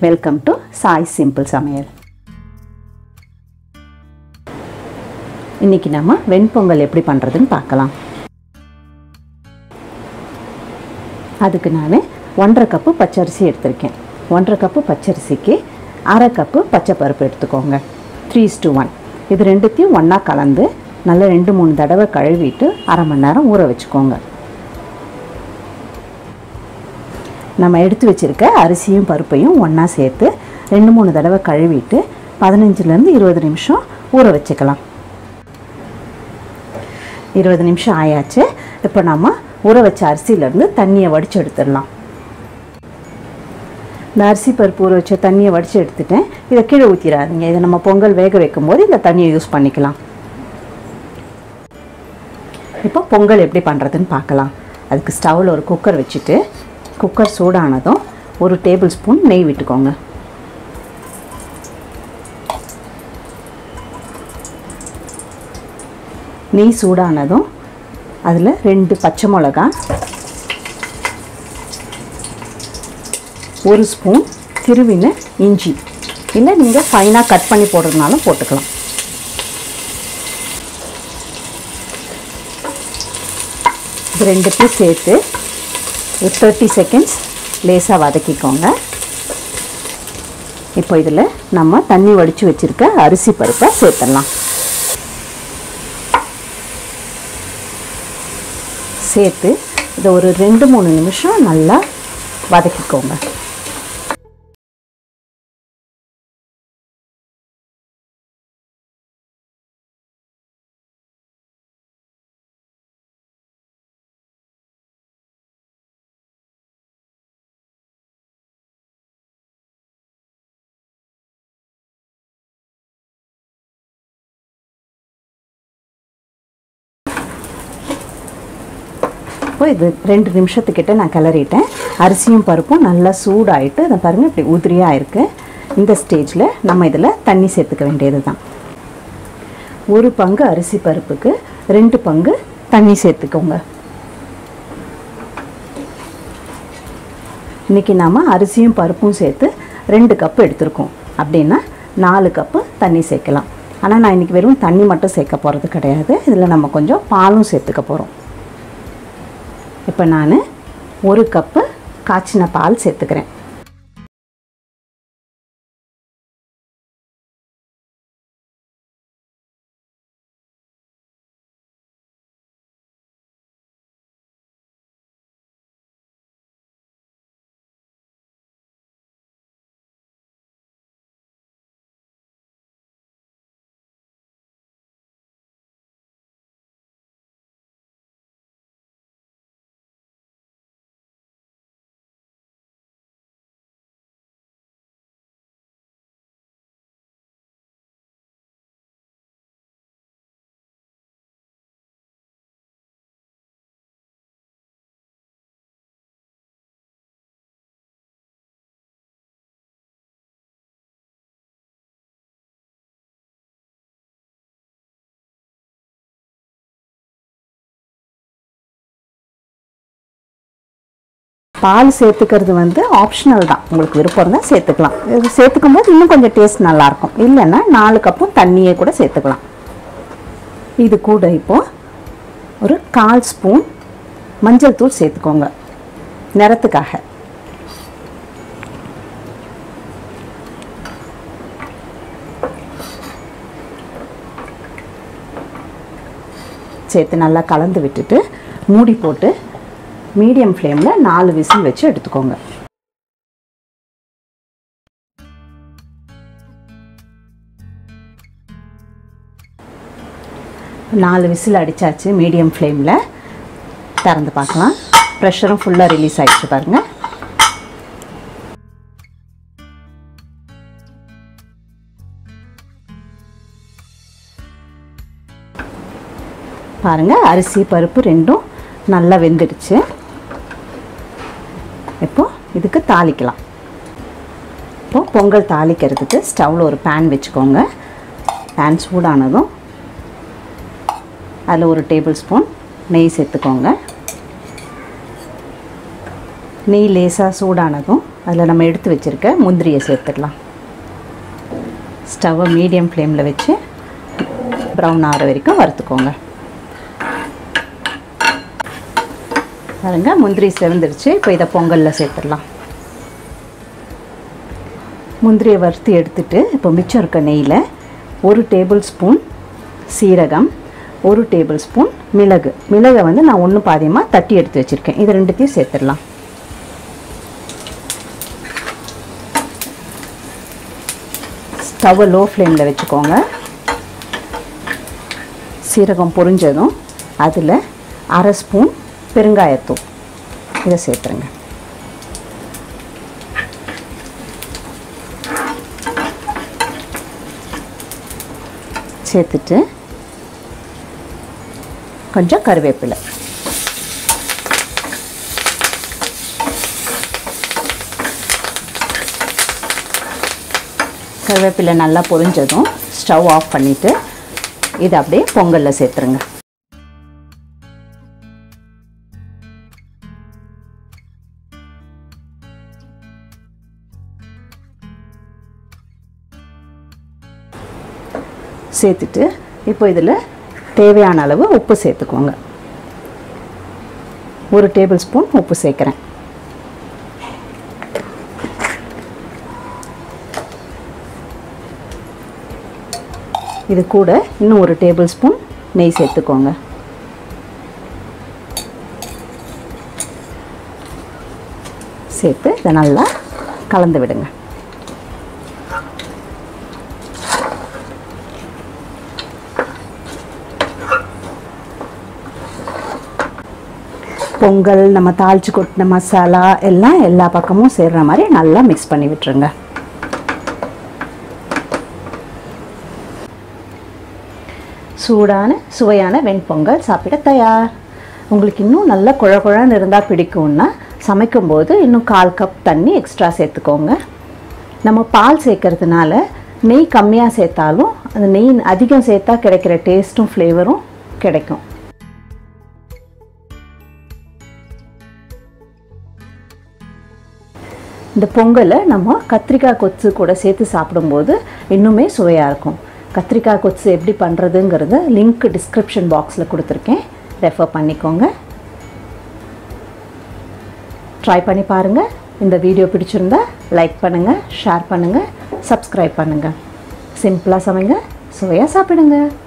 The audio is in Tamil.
வெல்கம் டு சாய் சிம்பிள் சமையல். இன்னைக்கு நம்ம வெண்பொங்கல் எப்படி பண்ணுறதுன்னு பார்க்கலாம். அதுக்கு நான் 1.5 கப்பு பச்சரிசி எடுத்திருக்கேன். 1.5 கப்பு பச்சரிசிக்கு 1/2 கப்பு பச்சை பருப்பு எடுத்துக்கோங்க. 3:1. இது ரெண்டுத்தையும் ஒன்றா கலந்து நல்லா 2-3 தடவை கழுவிட்டு அரை மணி நேரம் ஊற வச்சுக்கோங்க. நம்ம எடுத்து வச்சுருக்க அரிசியும் பருப்பையும் ஒன்றா சேர்த்து 2-3 தடவை கழுவிட்டு 15 20 நிமிஷம் ஊற வச்சுக்கலாம். 20 நிமிஷம் ஆயாச்சு. இப்போ நம்ம ஊற வச்ச அரிசியிலேருந்து தண்ணியை வடித்து எடுத்துடலாம். இந்த அரிசி பருப்பு ஊற வச்ச தண்ணியை வடித்து எடுத்துட்டேன். இதை கீழே ஊற்றிடாதீங்க. இதை நம்ம பொங்கல் வேக வைக்கும் போது இந்த தண்ணியை யூஸ் பண்ணிக்கலாம். இப்போ பொங்கல் எப்படி பண்ணுறதுன்னு பார்க்கலாம். அதுக்கு ஸ்டவ்வில் ஒரு குக்கர் வச்சுட்டு குக்கர் சூடானதும் 1 டேபிள் ஸ்பூன் நெய் விட்டுக்கோங்க. நெய் சூடானதும் அதில் 2 பச்சை மிளகா, 1 ஸ்பூன் திருவின இஞ்சி, இல்லை நீங்கள் ஃபைனாக கட் பண்ணி போடுறதுனாலும் போட்டுக்கலாம். இது ரெண்டுத்தையும் சேர்த்து 30 செகண்ட்ஸ் லேசாக வதக்கிக்கோங்க. இப்போ இதில் நம்ம தண்ணி வடித்து வச்சுருக்க அரிசி பருப்பை சேர்த்துடலாம். சேர்த்து இதை ஒரு 2-3 நிமிஷம் நல்லா வதக்கிக்கோங்க. இது 2 நிமிஷத்துக்கிட்ட நான் கிளறிட்டேன். அரிசியும் பருப்பும் நல்லா சூடாயிட்டு அதை பாருங்கள் இப்படி உதிரியாக இருக்குது. இந்த ஸ்டேஜில் நம்ம இதில் தண்ணி சேர்த்துக்க வேண்டியது தான். 1 பங்கு அரிசி பருப்புக்கு 2 பங்கு தண்ணி சேர்த்துக்கோங்க. இன்றைக்கி நாம் அரிசியும் பருப்பும் சேர்த்து 2 கப்பு எடுத்துருக்கோம். அப்படின்னா 4 கப்பு தண்ணி சேர்க்கலாம். ஆனால் நான் இன்றைக்கி வெறும் தண்ணி மட்டும் சேர்க்க போகிறது கிடையாது. இதில் நம்ம கொஞ்சம் பாலும் சேர்த்துக்க போகிறோம். இப்போ நான் 1 கப்பு காய்ச்சின பால் சேர்த்துக்கிறேன். பால் சேர்த்துக்கிறது ஆப்ஷனல் தான். உங்களுக்கு விருப்பம் இருந்தால் சேர்த்துக்கலாம். இது சேர்த்துக்கும் போது இன்னும் கொஞ்சம் டேஸ்ட் நல்லாயிருக்கும். இல்லைன்னா 4 கப்பும் தண்ணியே கூட சேர்த்துக்கலாம். இது கூட இப்போது ஒரு 1/4 ஸ்பூன் மஞ்சள் தூள் சேர்த்துக்கோங்க நிறத்துக்காக. சேர்த்து நல்லா கலந்து விட்டுட்டு மூடி போட்டு மீடியம் ஃப்ளேமில் 4 விசில் வச்சு எடுத்துக்கோங்க. நாலு விசில் அடித்தாச்சு. மீடியம் ஃப்ளேமில் திறந்து பார்க்கலாம். ப்ரெஷரும் ஃபுல்லாக ரிலீஸ் ஆகிடுச்சு பாருங்கள். பாருங்கள், அரிசி பருப்பு ரெண்டும் நல்லா வெந்துடுச்சு. இப்போ இதுக்கு தாளிக்கலாம். இப்போது பொங்கல் தாளிக்கிறதுக்கு ஸ்டவ்வில் ஒரு பேன் வச்சுக்கோங்க. பேன் சூடானதும் அதில் 1 டேபிள் ஸ்பூன் நெய் சேர்த்துக்கோங்க. நெய் லேசாக சூடானதும் அதில் நம்ம எடுத்து வச்சுருக்க முந்திரியை சேர்த்துடலாம். ஸ்டவ்வை மீடியம் ஃப்ளேமில் வச்சு ப்ரௌன் ஆகிற வரைக்கும் வறுத்துக்கோங்க. பாருங்க முந்திரி செவந்துருச்சு. இப்போ இதை பொங்கலில் சேர்த்துடலாம். முந்திரியை வறுத்து எடுத்துட்டு இப்போ மிச்சம் இருக்க நெய்யில் 1 டேபிள் ஸ்பூன் சீரகம், 1 டேபிள் ஸ்பூன் மிளகை வந்து நான் 1 பாதியமாக தட்டி எடுத்து வச்சுருக்கேன். இது ரெண்டுத்தையும் சேர்த்துடலாம். ஸ்டவ்வை லோ ஃப்ளேமில் வச்சுக்கோங்க. சீரகம் பொரிஞ்சதும் அதில் 1/2 ஸ்பூன் பெருங்காயத்தூள் இதை சேர்த்துருங்க. சேர்த்துட்டு கொஞ்சம் கருவேப்பிலை, கருவேப்பிலை நல்லா பொரிஞ்சதும் ஸ்டவ் ஆஃப் பண்ணிவிட்டு இதை அப்படியே பொங்கலில் சேர்த்துருங்க. சேர்த்துட்டு இப்போ இதில் தேவையான அளவு உப்பு சேர்த்துக்கோங்க. 1 டேபிள் ஸ்பூன் உப்பு சேர்க்குறேன். இது கூட இன்னும் 1 டேபிள் ஸ்பூன் நெய் சேர்த்துக்கோங்க. சேர்த்து இதை நல்லா கலந்து விடுங்க. பொங்கல் நம்ம தாளித்து கொட்டின மசாலா எல்லாம் எல்லா பக்கமும் சேர்கிற மாதிரி நல்லா மிக்ஸ் பண்ணி விட்டுருங்க. சூடான சுவையான வெண்பொங்கல் சாப்பிட தயார். உங்களுக்கு இன்னும் நல்லா குழகுழன்னு இருந்தால் பிடிக்கும்னா சமைக்கும்போது இன்னும் 1/4 கப் தண்ணி எக்ஸ்ட்ரா சேர்த்துக்கோங்க. நம்ம பால் சேர்க்கறதுனால நெய் கம்மியாக சேர்த்தாலும் அந்த நெய் அதிகம் சேர்த்தா கிடைக்கிற டேஸ்ட்டும் ஃப்ளேவரும் கிடைக்கும். இந்த பொங்கலை நம்ம கத்திரிக்காய் கொத்து கூட சேர்த்து சாப்பிடும்போது இன்னுமே சுவையாக இருக்கும். கத்திரிக்காய் கொத்து எப்படி பண்ணுறதுங்கிறத லிங்க் டிஸ்கிரிப்ஷன் பாக்ஸில் கொடுத்துருக்கேன், ரெஃபர் பண்ணிக்கோங்க. ட்ரை பண்ணி பாருங்கள். இந்த வீடியோ பிடிச்சிருந்தா லைக் பண்ணுங்கள், ஷேர் பண்ணுங்கள், சப்ஸ்கிரைப் பண்ணுங்கள். சிம்பிளாக சமைங்க, சுவையாக சாப்பிடுங்க.